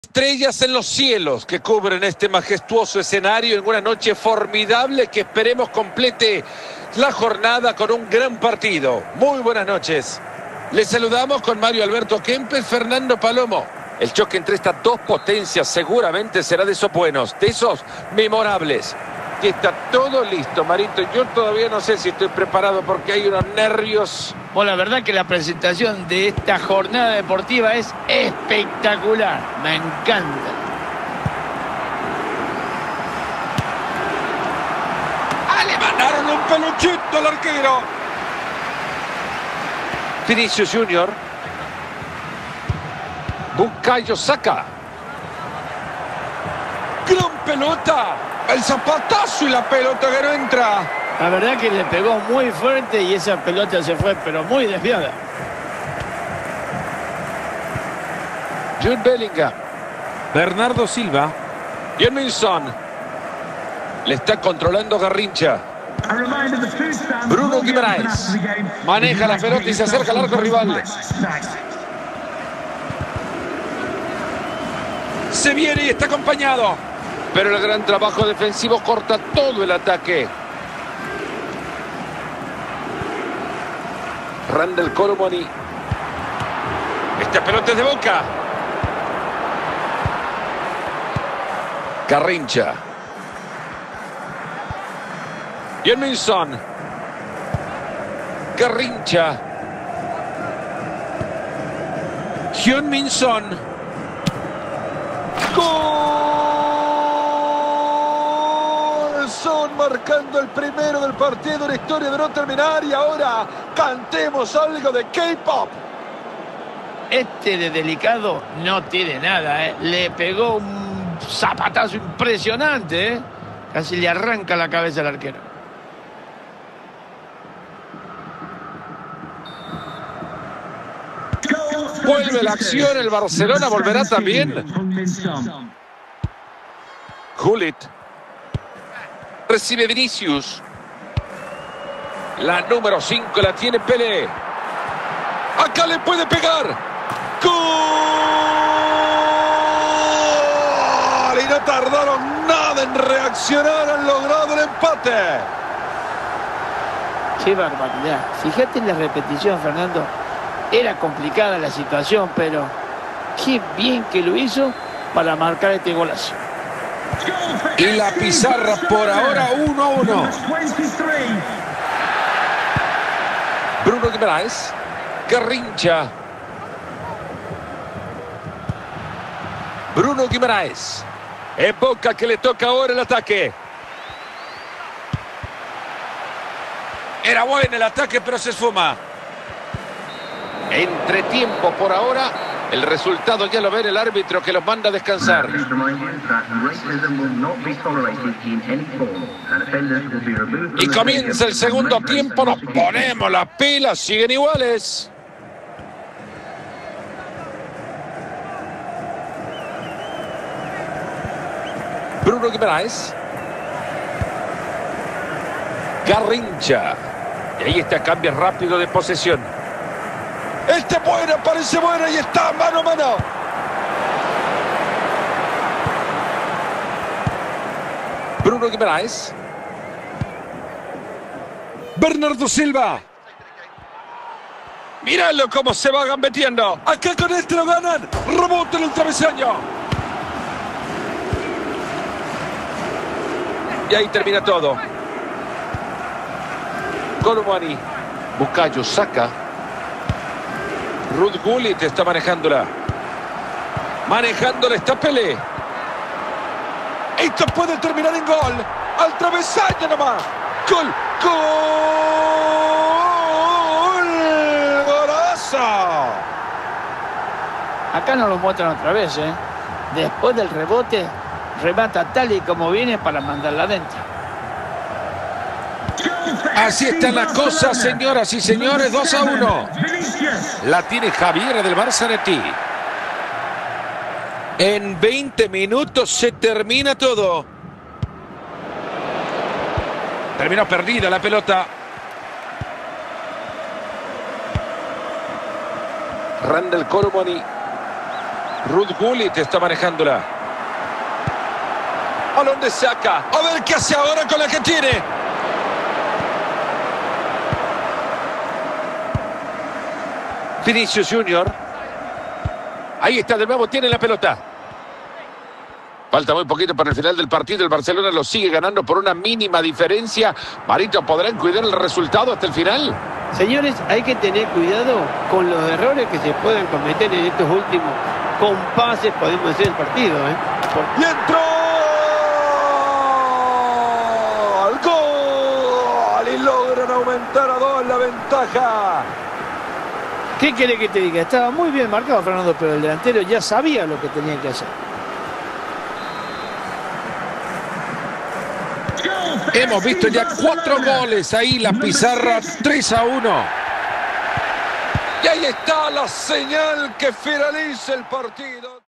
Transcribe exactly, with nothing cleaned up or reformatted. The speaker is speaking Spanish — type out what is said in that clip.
Estrellas en los cielos que cubren este majestuoso escenario en una noche formidable que esperemos complete la jornada con un gran partido. Muy buenas noches. Les saludamos con Mario Alberto Kempes, Fernando Palomo. El choque entre estas dos potencias seguramente será de esos buenos, de esos memorables. Y está todo listo, Marito. Yo todavía no sé si estoy preparado porque hay unos nervios. Bueno, la verdad que la presentación de esta jornada deportiva es espectacular. Me encanta. ¡Ah, le mandaron un peluchito al arquero! Vinicius Junior. Bukayo Saka. ¡Gran pelota! El zapatazo y la pelota que no entra. La verdad que le pegó muy fuerte y esa pelota se fue, pero muy desviada. Jude Bellingham. Bernardo Silva. Yeminson. Le está controlando Garrincha. Bruno Guimaraes. Maneja la pelota y se acerca al arco rival. Se viene y está acompañado. Pero el gran trabajo defensivo corta todo el ataque. Randal Colomoni. Esta pelota es de Boca. Garrincha. Yeminson. Garrincha. Yeminson. ¡Gol! Son marcando el primero del partido. Una historia de no terminar. Y ahora cantemos algo de K-pop. Este de delicado no tiene nada, ¿eh? Le pegó un zapatazo impresionante, ¿eh? Casi le arranca la cabeza al arquero. Vuelve la acción. El Barcelona volverá también. Gullit. Recibe Vinicius. La número cinco la tiene Pelé. Acá le puede pegar. ¡Gol! Y no tardaron nada en reaccionar. Han logrado el empate. Qué barbaridad. Fíjate en la repetición, Fernando. Era complicada la situación, pero qué bien que lo hizo para marcar este golazo. Y la pizarra por ahora uno a uno. Bruno Guimaraes. Garrincha. Bruno Guimaraes. Es Boca que le toca ahora el ataque. Era bueno el ataque, pero se esfuma. Entretiempo por ahora. El resultado ya lo ve el árbitro que los manda a descansar. Y comienza el segundo tiempo. Nos ponemos las pilas. Siguen iguales. Bruno Guimaraes. Garrincha. Y ahí está, cambio rápido de posesión. Este es buena, parece buena y está mano a mano. Bruno Guimaraes. Bernardo Silva. Míralo cómo se va gambeteando. Acá con este lo ganan. Rebote en el travesaño. Y ahí termina todo. Colomani. Bukayo Saka. Ruud Gullit está manejándola. Manejándola está Pelé. Esto puede terminar en gol. Al travesaño nomás. Gol. Gol. Golazo. Acá nos lo muestran otra vez, ¿eh? Después del rebote, remata tal y como viene para mandarla adentro. Así están las cosas, señoras y señores. dos a uno. La tiene Javier del Barcelona. En veinte minutos se termina todo. Terminó perdida la pelota. Randal Colomoni. Ruud Gullit está manejándola. Balón de Saka. A ver qué hace ahora con la que tiene. Vinicius Junior. Ahí está de nuevo, tiene la pelota. Falta muy poquito para el final del partido. El Barcelona lo sigue ganando por una mínima diferencia. Marito, ¿podrán cuidar el resultado hasta el final? Señores, hay que tener cuidado con los errores que se puedan cometer en estos últimos compases, podemos decir, el partido, ¿eh? Por... ¡Y entró! ¡Al gol! Y logran aumentar a dos la ventaja. ¿Qué quiere que te diga? Estaba muy bien marcado Fernando, pero el delantero ya sabía lo que tenía que hacer. Hemos visto ya cuatro goles ahí, la pizarra tres a uno. Y ahí está la señal que finaliza el partido.